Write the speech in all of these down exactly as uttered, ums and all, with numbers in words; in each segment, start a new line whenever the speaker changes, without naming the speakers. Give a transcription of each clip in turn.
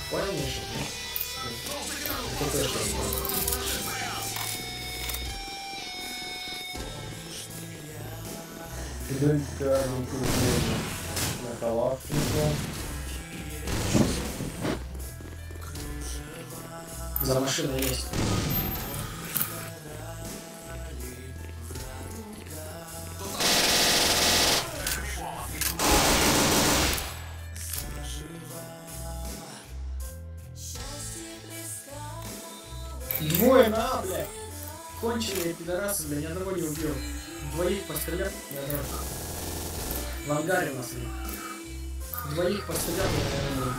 Понял, Миша? Это что?
Дымка, на Калашникова.
За машиной есть. Двое на, бля. Конченые пидорасы, бля, ни одного не убил. Двоих пострелял, ни одного. В ангаре у нас нет. Двоих пострелял, ни одного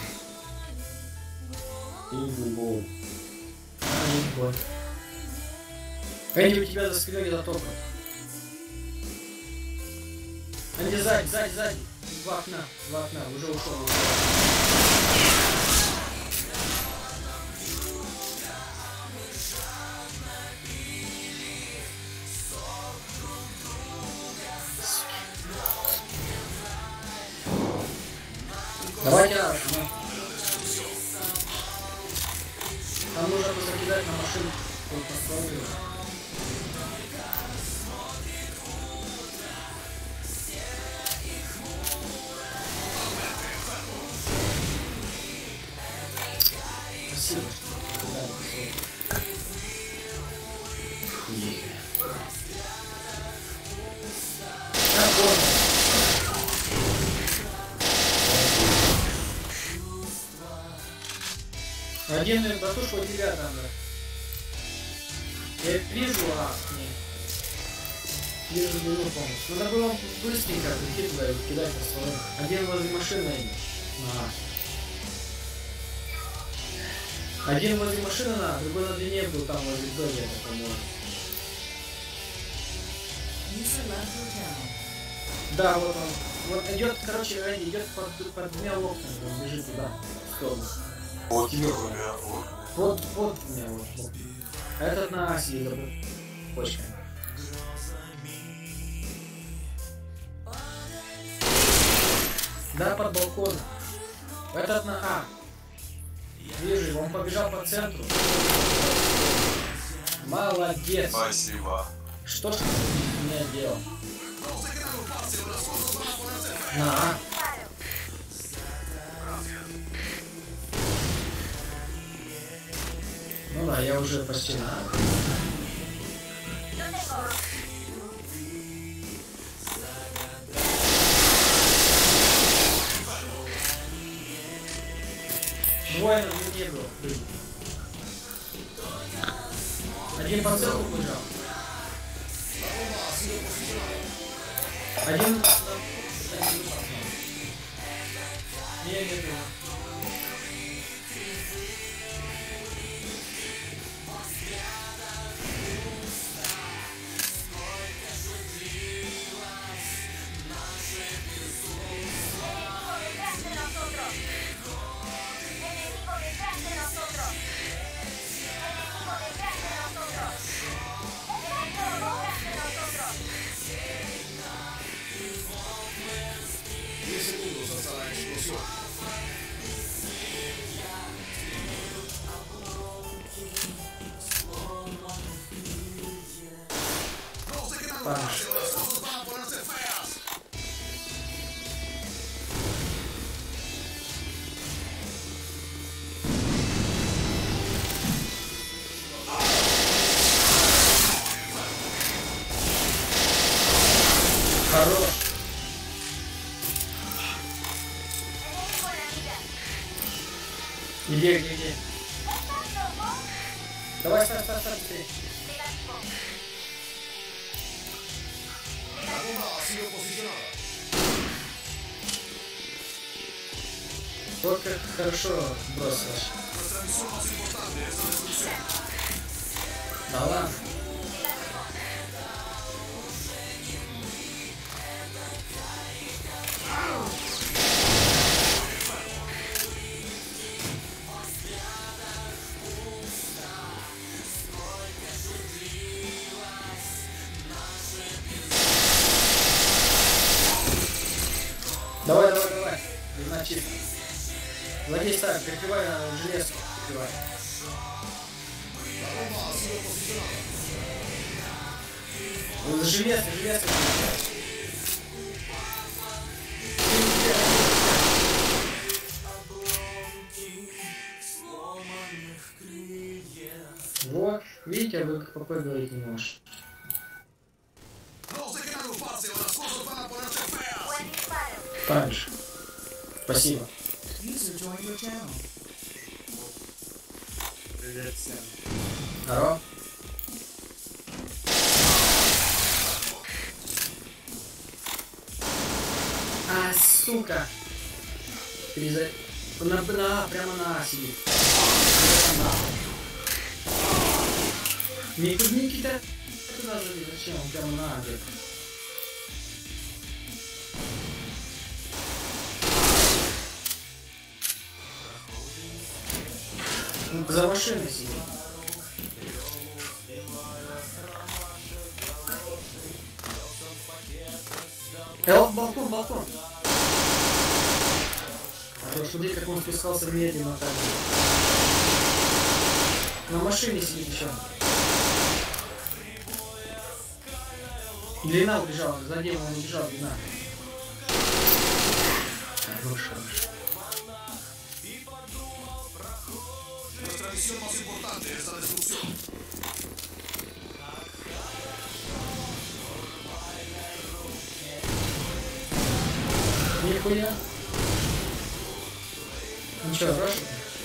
не убил.
Ингл.
А, не бой. Эдди, у тебя за спиной где-то топа. Эдди, сзади, сзади, сзади. Два окна, два окна, уже ушел. Давайте раз, ну. Там нужно закидать на машину. Спасибо, что дали. Так, понял. Один батушку от тебя надо. Я вижу, а не. Вижу длину полностью. Надо было быстренько выкидывать, кидать на сторону. Один возле машины. А. Один возле машины на, другой на длине был там возле дома, это по-моему. Да, вот он. Вот идет, короче, Рэнди идет под, под двумя локтями, он бежит туда, в сторону.
Вот тебе двумя.
Вот, вот у меня вот. вот. Этот на Аси идет почками. Да, под балконом. Этот на А. Вижу его, он побежал по центру. Молодец.
Спасибо.
Что ж ты меня делал? На А. Ну да, я уже почти на А. Двое на длине был. Один по центру бежал. Один... Не, не, не. Хорош. Где, где, где? Давай, ставь, ставь, ставь, быстрее. Вот как хорошо бросилось. Да ладно. Давай, давай, давай. Иначе. Злодей ставь, прикрывай на железку. Прикрывай. Железка, железка. Вот, видите, вы как ПП говорить не можешь. Также. Спасибо.
Привет всем.
Здорово. А, сука. Переза... На, на, прямо на А сидит. Ники, Никита, туда же, зачем? Он прямо на А где-то. За машиной сидит. Э, балкон, балкон. А то смотри, как он спускался медленно так. На машине сидит еще. Длина убежала, за ним он убежал, длина. Хорош, хорош. Нихуя. Ничего, хорошо.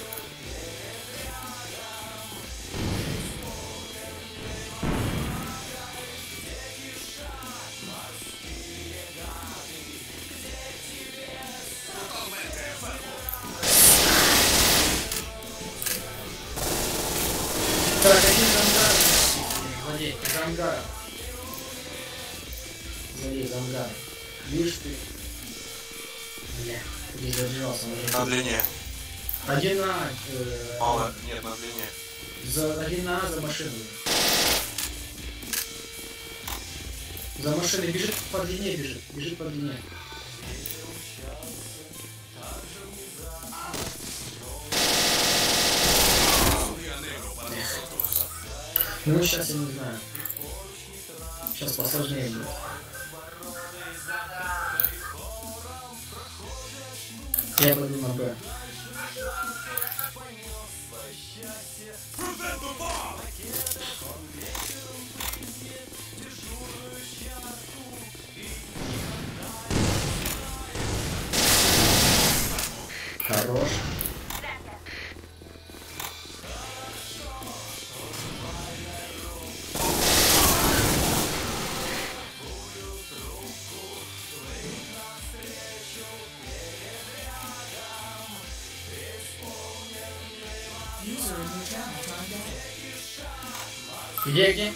Так, один Зангар. Злодей, Зангар. Злодей, Зангар. Видишь ты? Бля, не задержался.
На длине.
Один на А. Э,
Мало, нет, на длине.
за, один на А за машиной. За машиной бежит по длине, бежит. Бежит по длине. Ну сейчас я не знаю. Сейчас посложнее будет. Я пойду на Б. Хорош. Где, где?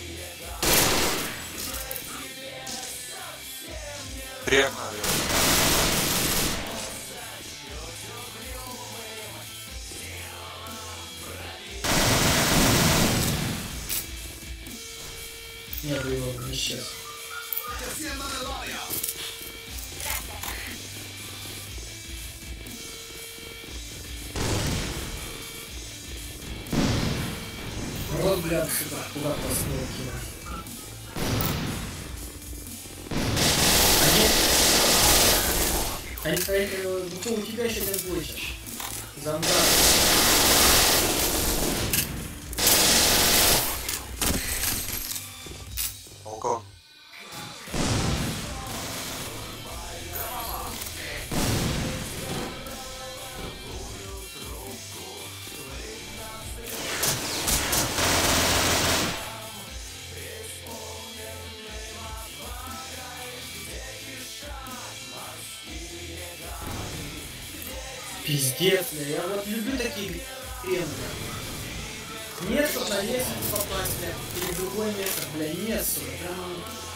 Рек надо.
Нет, его не исчез. Вот, блядь, сюда, куда посмотрел кинуть. Они... Они, они, ну, у тебя еще один будет сейчас. Зангар.
Балкон.
Пиздец, бля, я вот люблю такие кренды. Нет, чтоб на лестницу попасть, бля, или в другое место, бля, нет, сука, прямо...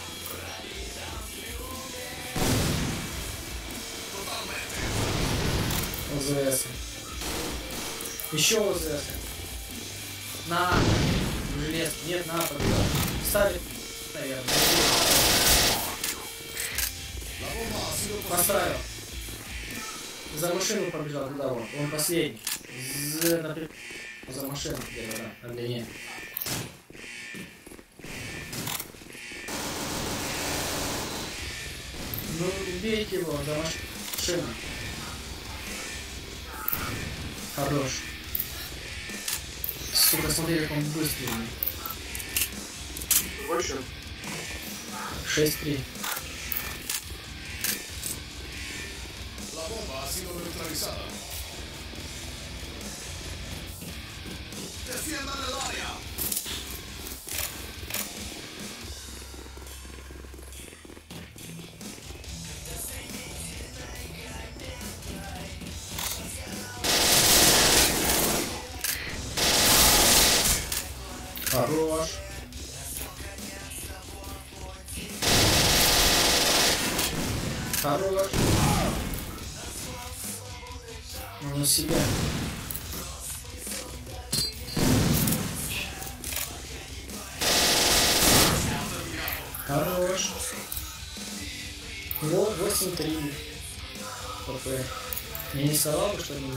ОЗС. Еще ОЗС. На желез, нет, на победа. Ставит, наверное. Поставил. За машину побежал туда вот. Он последний. За, например, за машину где-то, да, на длине. Ну, убейте его за машину. Хорош. Сука, смотри, как он быстрый.
Больше?
шесть три.
La bomba ha sido neutralizada. ¡Defiendan el área!
Хорош. Хорош. Ну, на себя. Хорош. Вот, восемь три. ПП. Я не совал бы, что ли?